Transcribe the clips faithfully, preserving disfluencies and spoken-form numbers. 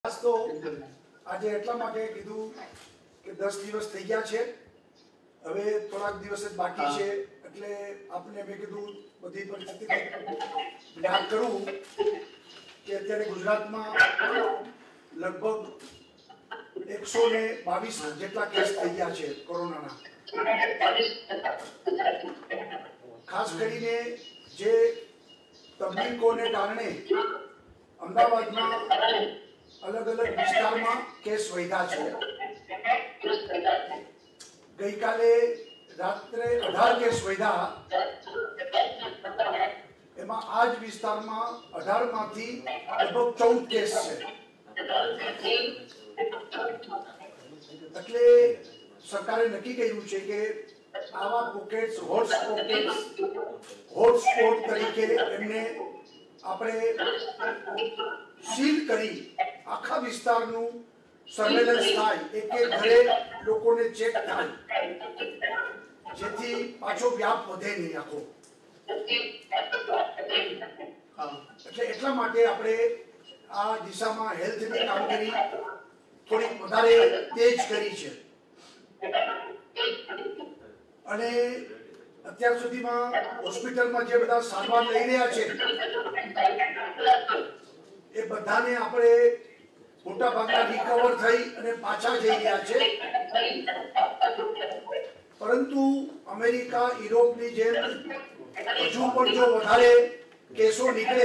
તો આજે એટલા માટે કીધું કે દસ દિવસ થઈ ગયા છે, હવે થોડાક દિવસ જ બાકી છે, એટલે આપણે મેં કીધું બધી પરિસ્થિતિ યાદ કરું કે અત્યારે ગુજરાતમાં લગભગ એકસો ને બાવીસ જેટલા કેસ થઈ ગયા છે કોરોનાના. ખાસ કરીને જે તબલીગોને કારણે અમદાવાદમાં अलग अलग विस्तार में केस વધ્યા છે. गई काले रात्रे अठार केस વધ્યા, એમાં આજ વિસ્તારમાં અઢાર માંથી લગભગ ચૌદ કેસ છે. એટલે સરકારે નક્કી કર્યું છે કે આવા પોકેટ્સ હોટ પોકેટ્સ હોટસ્પોટ તરીકે એમને આપણે સીલ કરી આખા વિસ્તારનું સર્વેલન્સ થાય, એક એક ઘરે લોકોને ચેક થાય, જેથી પાછો વ્યાપ વધે નહીં આખો. એટલે એટલા માટે આપણે આ દિશામાં હેલ્થની કામગીરી થોડીક વધારે તેજ કરી છે. અને અત્યાર સુધીમાં હોસ્પિટલમાં જે બધા સારવાર લઈ રહ્યા છે એ બધાને આપણે મોટા ભાગના રિકવર થઈ અને પાછા જઈ રહ્યા છે. પરંતુ અમેરિકા, યુરોપની જેમ હજુ પણ જો વધારે કેસો નીકળે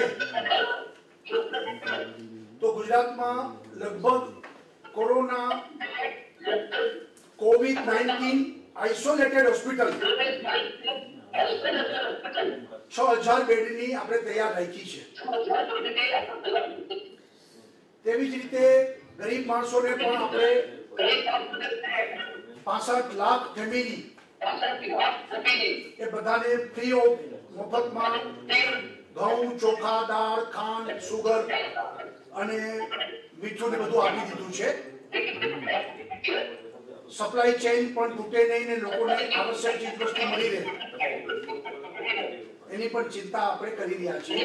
તો ગુજરાતમાં લગભગ corona covid nineteen isolated hospital છ હજાર બેડની આપણે તૈયાર રાખી છે. તેવી જ રીતે ગરીબ માણસોને પણ આપણે પાસઠ લાખ ફેમિલી એ બધાને ફ્રી ઓફ મફતમાં ઘઉં, ચોખા, દાળ, ખાંડ, સુગર અને મીઠું ને બધું આપી દીધું છે. સપ્લાય ચેઇન પણ તૂટે નહીં ને લોકોને આવશ્યક ચીજવસ્તુ મળી રહે એની પણ ચિંતા આપણે કરી રહ્યા છીએ.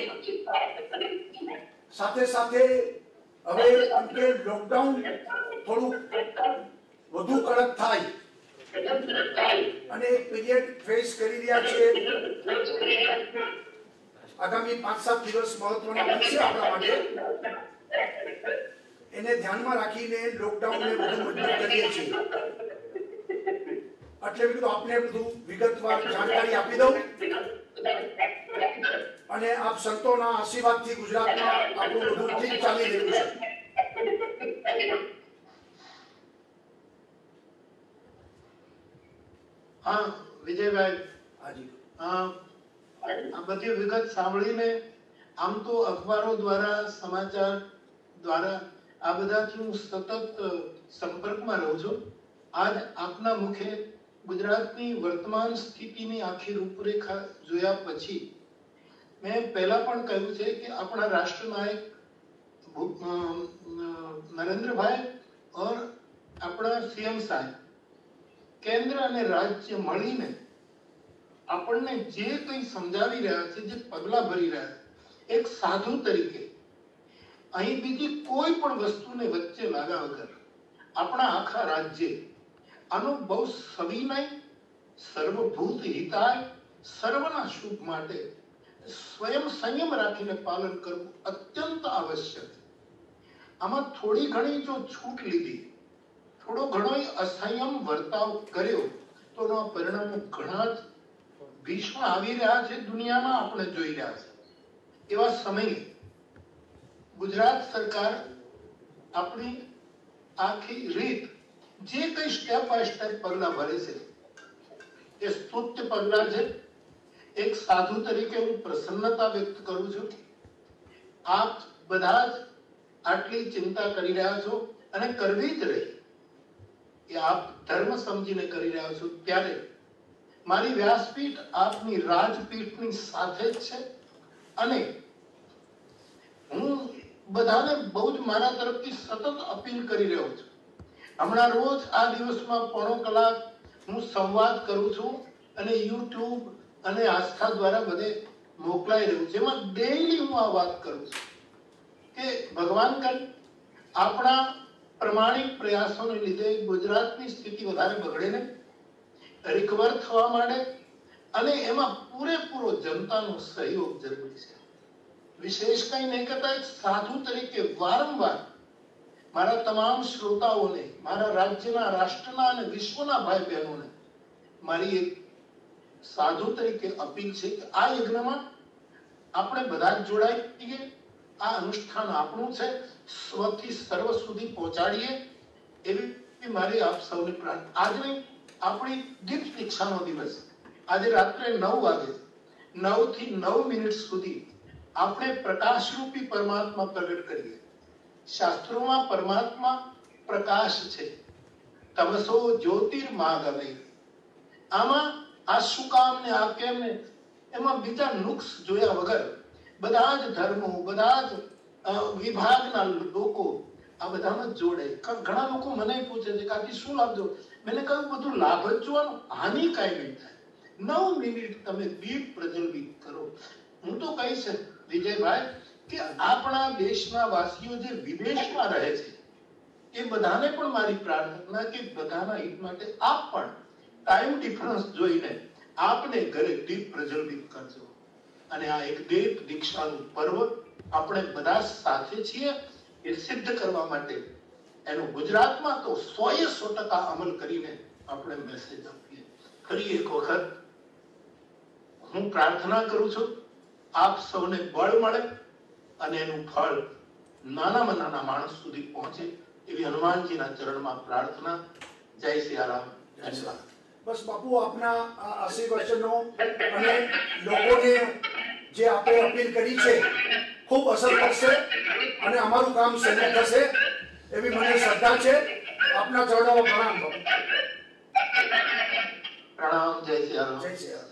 સાથે સાથે હવે એમ કે લોકડાઉન થોડું વધુ કડક થાય અને એક પીરિયડ ફેસ કરી રહ્યા છે. આગામી પાંચ સાત દિવસ મહત્વના બનશે આપણા માટે. એને ધ્યાનમાં રાખીને લોકડાઉનને વધુ મજબૂત કરીએ છીએ. એટલે બધું આપને બધું વિગતવાર જાણકારી આપી દઉં અને આપ સંતોના આશીર્વાદથી ગુજરાતમાં આપણું બધું ઠીક ચાલી રહ્યું છે. હા વિજયભાઈ, હાજી. આ બધી વિગત સાંભળીને આમ તો અખબારો દ્વારા, સમાચાર દ્વારા આ બધાથી હું સતત સંપર્કમાં રહું છું. આજ આપના મુખે ગુજરાતની વર્તમાન સ્થિતિની આખી રૂપરેખા જોયા પછી મેં પહેલા પણ કહ્યું છે કે આપણા રાષ્ટ્રનાયક નરેન્દ્રભાઈ ઓર આપણા સીએમ સાહેબ કેન્દ્ર અને રાજ્ય મળીને આપણને જે કંઈ સમજાવી રહ્યા છે, જે પગલા ભરી રહ્યા છે, એક સાધુ તરીકે અહીં બીજી કોઈ પણ વસ્તુને વચ્ચે લાગ્યા વગર આપણા આખા રાજ્ય આનો બહુ સવિનય, સર્વભૂત હિતાય, સર્વના શુભ માટે સ્વયં સંયમ રાખીને પાલન કરવું અત્યંત આવશ્યક છે. આમાં થોડી ઘણી જો છૂટ લીધી, થોડો ઘણો અસંયમ વર્તાવ કર્યો તો એના પરિણામો ઘણા જ ભીષ્મ આવી રહ્યા છે. દુનિયામાં આપણે જોઈ રહ્યા છે. એવા સમયે ગુજરાત સરકાર આપણી આખી રીત જે કઈ સ્ટેપ બાય સ્ટેપ પગલા ભરે છે એ સ્તુત્ય પગલા છે. એક સાધુ તરીકે હું પ્રસન્નતા વ્યક્ત કરું છું. આપ બધા જ આટલી ચિંતા કરી રહ્યા છો અને કરવી જ રહી એ આપ ધર્મ સમજીને કરી રહ્યા છો. ત્યારે મારી વ્યાસપીઠ આપની રાજપીઠની સાથે જ છે અને હું બધાને બહુ જ મારા તરફથી સતત અપીલ કરી રહ્યો છું. હમણાં રોજ આ દિવસમાં પોણો કલાક હું સંવાદ કરું છું અને યુટ્યુબ અને આસ્થા દ્વારા બધે મોકલાઈ રહ્યું છે. એમાં ડેઈલી હું આ વાત કરું છું કે ભગવાન કરે આપણા પ્રમાણિક પ્રયાસોને લીધે ગુજરાતની સ્થિતિ વધારે બગડે ને, રિકવર થવા માંડે, અને એમાં પૂરેપૂરો જનતાનો સહયોગ જરૂરી છે. વિશેષ કઈ નહીં કરતા એક સાધુ તરીકે વારંવાર મારા તમામ શ્રોતાઓને, મારા રાજ્યના, રાષ્ટ્રના અને વિશ્વના ભાઈ બહેનોને મારી એક સાધુ તરીકે અપીલ છે કે આ યજ્ઞમાં આપણે બધા જ જોડાઈ જઈએ. આ અનુષ્ઠાન આપણું છે, સ્વથી સર્વ સુધી પહોંચાડીએ એવી મારી આપ સૌની પ્રાર્થના. આજની આપણી દીપ દીક્ષાનો દિવસ, આજે રાત્રે નવ વાગે નવ થી નવ મિનિટ સુધી આપણે પ્રકાશરૂપી પરમાત્મા પ્રગટ કરીએ. શાસ્ત્રોમાં પરમાત્મા પ્રકાશ છે, તમસો જ્યોતિર્માગમે. આમાં આ શું કામ ને આ કેમ ને એમાં બીજા નુક્સ જોયા વગર બધા જ ધર્મો, બધા જ વિભાગના લોકો આ બધામાં જોડે. ઘણા લોકો મને પૂછે છે કે આથી શું લાભ જો? મેં કહ્યું બધું લાભ જ જોવાનું, હાનિ કાંઈ નહીં થાય. નવ મિનિટ તમે દીપ પ્રજ્વલિત કરો. હું તો કહીશ વિજયભાઈ કે આપણા દેશના વાસીઓ જે વિદેશમાં રહે છે એ બધાને પણ મારી પ્રાર્થના કે બધાના હિત માટે આપ પણ ટાઈમ ડિફરન્સ જોઈને આપને ઘરે દીપ પ્રજ્વલિત કરજો. અને આ એક દીપ દીક્ષાનું પર્વ આપણે બધા સાથે છીએ એ સિદ્ધ કરવા માટે એનો ગુજરાતમાં તો સો એ સો ટકા અમલ કરીને આપણે મેસેજ આપીએ. ફરી એક વખત હું પ્રાર્થના કરું છું આપ સૌને બળ મળે અને એનું ફળ નાનામાં નાના માણસ સુધી પહોંચે એવી હનુમાનજીના ચરણમાં પ્રાર્થના. જય સિયારામ. ધન્યવાદ. બસ બાપુ, આપના આ આશીર્વચનો અને લોકોને જે આપણે અપીલ કરી છે ખૂબ અસર કરશે અને અમારું કામ સહેલું થશે એવી મને શ્રદ્ધા છે. આપના ચરણોમાં પ્રણામ. પ્રણામ. જય સિયારામ. જય સિયારામ.